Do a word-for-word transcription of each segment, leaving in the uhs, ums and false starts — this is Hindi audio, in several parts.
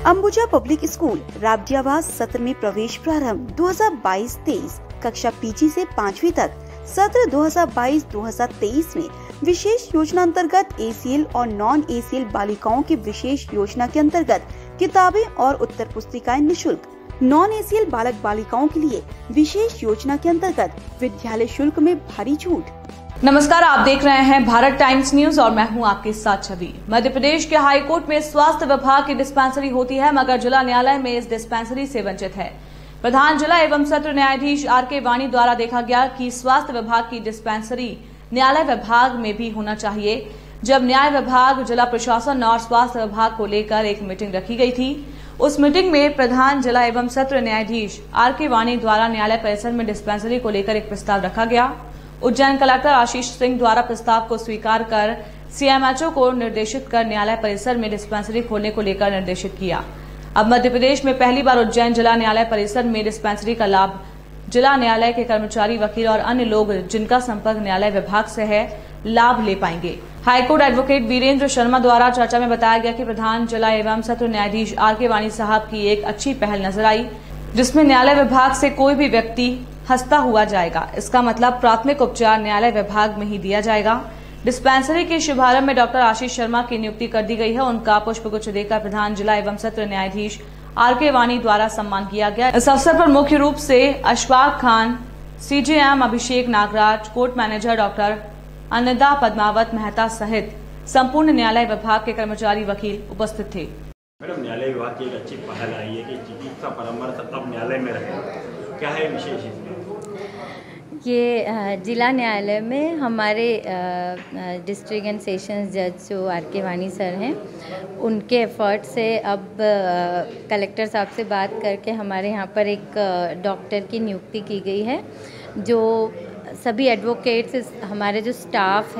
अंबुजा पब्लिक स्कूल राबजियाबाद सत्र में प्रवेश प्रारंभ दो हज़ार बाईस तेईस कक्षा पीजी से पाँचवीं तक। सत्र दो हज़ार बाईस दो हज़ार तेईस में विशेष योजना अंतर्गत एसीएल और नॉन एसीएल बालिकाओं की विशेष योजना के अंतर्गत किताबें और उत्तर पुस्तिकाएं निशुल्क। नॉन एसीएल बालक बालिकाओं के लिए विशेष योजना के अंतर्गत विद्यालय शुल्क में भारी छूट। नमस्कार, आप देख रहे हैं भारत टाइम्स न्यूज और मैं हूं आपके साथ छवि। मध्य प्रदेश के हाई कोर्ट में स्वास्थ्य विभाग की डिस्पेंसरी होती है, मगर जिला न्यायालय में इस डिस्पेंसरी से वंचित है। प्रधान जिला एवं सत्र न्यायाधीश आर के वाणी द्वारा देखा गया कि स्वास्थ्य विभाग की डिस्पेंसरी न्यायालय विभाग में भी होना चाहिए। जब न्याय विभाग, जिला प्रशासन और स्वास्थ्य विभाग को लेकर एक मीटिंग रखी गई थी, उस मीटिंग में प्रधान जिला एवं सत्र न्यायाधीश आर के वाणी द्वारा न्यायालय परिसर में डिस्पेंसरी को लेकर एक प्रस्ताव रखा गया। उज्जैन कलेक्टर आशीष सिंह द्वारा प्रस्ताव को स्वीकार कर सीएमएचओ को निर्देशित कर न्यायालय परिसर में डिस्पेंसरी खोलने को लेकर निर्देशित किया। अब मध्य प्रदेश में पहली बार उज्जैन जिला न्यायालय परिसर में डिस्पेंसरी का लाभ जिला न्यायालय के कर्मचारी, वकील और अन्य लोग जिनका संपर्क न्यायालय विभाग से है, लाभ ले पाएंगे। हाईकोर्ट एडवोकेट वीरेंद्र शर्मा द्वारा चर्चा में बताया गया कि प्रधान जिला एवं सत्र न्यायाधीश आर के वाणी साहब की एक अच्छी पहल नजर आई, जिसमें न्यायालय विभाग से कोई भी व्यक्ति हंसता हुआ जाएगा। इसका मतलब प्राथमिक उपचार न्यायालय विभाग में ही दिया जाएगा। डिस्पेंसरी के शुभारंभ में डॉक्टर आशीष शर्मा की नियुक्ति कर दी गई है। उनका पुष्पगुच्छ देकर प्रधान जिला एवं सत्र न्यायाधीश आर के वाणी द्वारा सम्मान किया गया। इस अवसर पर मुख्य रूप से Ashfaq Khan, CJM Abhishek Nagraj, court manager doctor Anida Padmavat Mehta सहित संपूर्ण न्यायालय विभाग के कर्मचारी, वकील उपस्थित थे। मैडम, न्यायालय विभाग की एक अच्छी पहल आई है कि चिकित्सा परामर्श अब न्यायालय में रहेगा, क्या है विशेष इसमें? ये जिला न्यायालय में हमारे डिस्ट्रिक्ट एंड सेशंस जज जो आर के वाणी सर हैं, उनके एफर्ट से अब कलेक्टर साहब से बात करके हमारे यहाँ पर एक डॉक्टर की नियुक्ति की गई है। जो सभी एडवोकेट्स, हमारे जो स्टाफ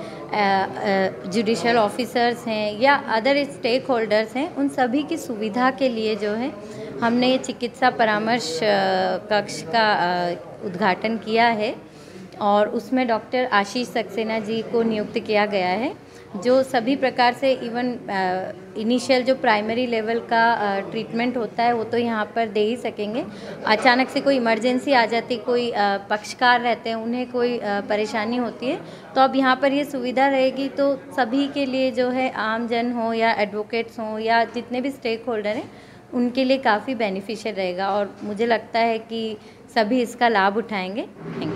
है, जुडिशल ऑफिसर्स हैं या अदर स्टेक होल्डर्स हैं, उन सभी की सुविधा के लिए जो है हमने ये चिकित्सा परामर्श कक्ष का उद्घाटन किया है और उसमें डॉक्टर आशीष सक्सेना जी को नियुक्त किया गया है, जो सभी प्रकार से इवन इनिशियल जो प्राइमरी लेवल का ट्रीटमेंट होता है वो तो यहाँ पर दे ही सकेंगे। अचानक से कोई इमरजेंसी आ जाती, कोई पक्षकार रहते हैं, उन्हें कोई परेशानी होती है, तो अब यहाँ पर ये सुविधा रहेगी, तो सभी के लिए जो है आम जन हो या एडवोकेट्स हों या जितने भी स्टेक होल्डर हैं, उनके लिए काफ़ी बेनिफिशियल रहेगा और मुझे लगता है कि सभी इसका लाभ उठाएंगे। Thank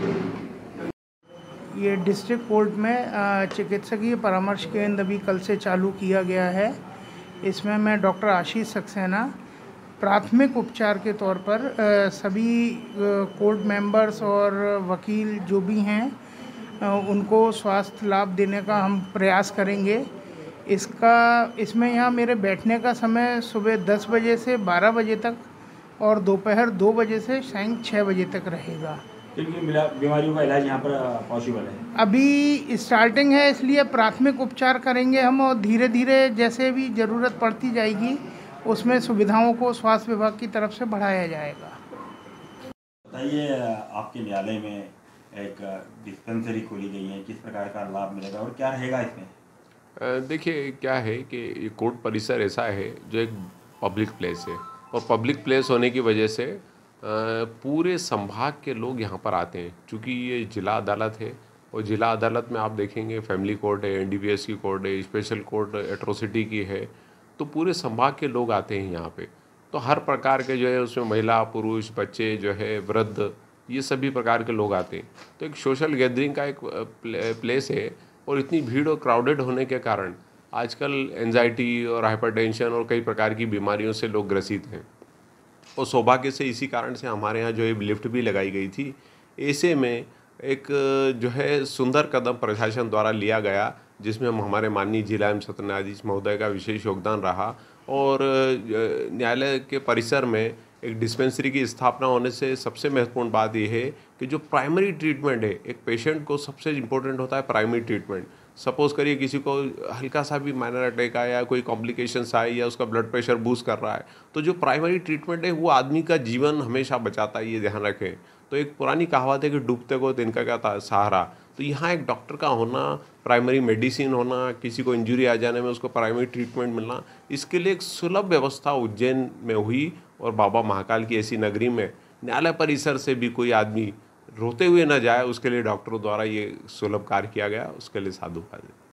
you. ये डिस्ट्रिक्ट कोर्ट में चिकित्सकीय परामर्श केंद्र अभी कल से चालू किया गया है। इसमें मैं डॉक्टर आशीष सक्सेना प्राथमिक उपचार के तौर पर सभी कोर्ट मेंबर्स और वकील जो भी हैं उनको स्वास्थ्य लाभ देने का हम प्रयास करेंगे। इसका इसमें यहाँ मेरे बैठने का समय सुबह दस बजे से बारह बजे तक और दोपहर दो बजे से शाम छः बजे तक रहेगा। बीमारियों का इलाज यहाँ पर पॉसिबल है? अभी स्टार्टिंग है, इसलिए प्राथमिक उपचार करेंगे हम और धीरे धीरे जैसे भी ज़रूरत पड़ती जाएगी उसमें सुविधाओं को स्वास्थ्य विभाग की तरफ से बढ़ाया जाएगा। बताइए, आपके न्यायालय में एक डिस्पेंसरी खोली गई है, किस प्रकार का लाभ मिलेगा और क्या रहेगा इसमें? देखिए, क्या है कि ये कोर्ट परिसर ऐसा है जो एक पब्लिक प्लेस है और पब्लिक प्लेस होने की वजह से पूरे संभाग के लोग यहाँ पर आते हैं। चूँकि ये जिला अदालत है और जिला अदालत में आप देखेंगे फैमिली कोर्ट है, एनडीपीएस की कोर्ट है, स्पेशल कोर्ट एट्रोसिटी की है, तो पूरे संभाग के लोग आते हैं यहाँ पे। तो हर प्रकार के जो है उसमें महिला, पुरुष, बच्चे जो है, वृद्ध, ये सभी प्रकार के लोग आते हैं। तो एक सोशल गैदरिंग का एक प्लेस है और इतनी भीड़ और क्राउडेड होने के कारण आजकल एंजाइटी और हाइपरटेंशन और कई प्रकार की बीमारियों से लोग ग्रसित हैं। और सौभाग्य से इसी कारण से हमारे यहाँ जो है लिफ्ट भी लगाई गई थी। ऐसे में एक जो है सुंदर कदम प्रशासन द्वारा लिया गया, जिसमें हम हमारे माननीय जिला एवं सत्र न्यायाधीश महोदय का विशेष योगदान रहा और न्यायालय के परिसर में एक डिस्पेंसरी की स्थापना होने से सबसे महत्वपूर्ण बात यह है कि जो प्राइमरी ट्रीटमेंट है, एक पेशेंट को सबसे इम्पोर्टेंट होता है प्राइमरी ट्रीटमेंट। सपोज़ करिए किसी को हल्का सा भी माइनर अटैक आया, कोई कॉम्प्लिकेशंस आए या उसका ब्लड प्रेशर बूस्ट कर रहा है, तो जो प्राइमरी ट्रीटमेंट है वो आदमी का जीवन हमेशा बचाता है, ये ध्यान रखें। तो एक पुरानी कहावत है कि डूबते को तिनका क्या था सहारा। तो यहाँ एक डॉक्टर का होना, प्राइमरी मेडिसिन होना, किसी को इंजरी आ जाने में उसको प्राइमरी ट्रीटमेंट मिलना, इसके लिए एक सुलभ व्यवस्था उज्जैन में हुई। और बाबा महाकाल की ऐसी नगरी में न्यायालय परिसर से भी कोई आदमी रोते हुए न जाए, उसके लिए डॉक्टरों द्वारा ये सुलभ कार्य किया गया, उसके लिए साधुवाद।